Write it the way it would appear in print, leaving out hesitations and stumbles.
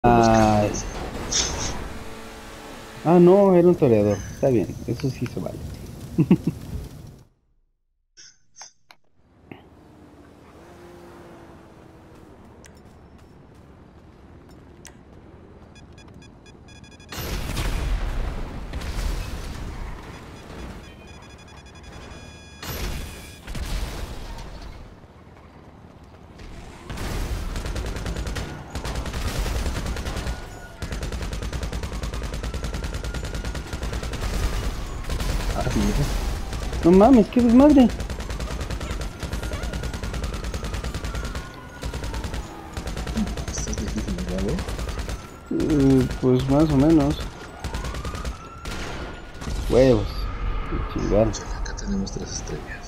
Ay. Ah, no, era un toreador. Está bien, eso sí se vale. Ah, sí, No mames, qué desmadre. estás difícil, ¿verdad? Pues más o menos. Huevos. Me chingaron. Chale, acá tenemos 3 estrellas.